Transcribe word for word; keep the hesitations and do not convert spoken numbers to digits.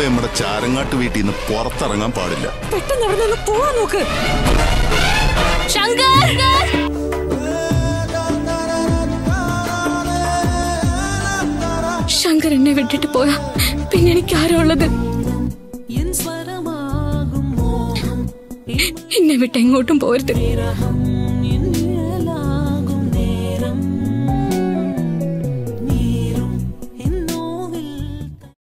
നമ്മുടെ ചാരങ്ങാട്ട് വീട്ടിൽ നിന്ന് പുറത്തിറങ്ങാൻ പാടില്ല. പെട്ടെന്ന് അവിടെ നിന്ന് പോവാൻ നോക്ക്. ശങ്കർ എന്നെ വിട്ടിട്ട് പോയാ പിന്നെ എനിക്ക് ആരാ ഉള്ളത്? എന്നെ വിട്ട് എങ്ങോട്ടും പോരുത്.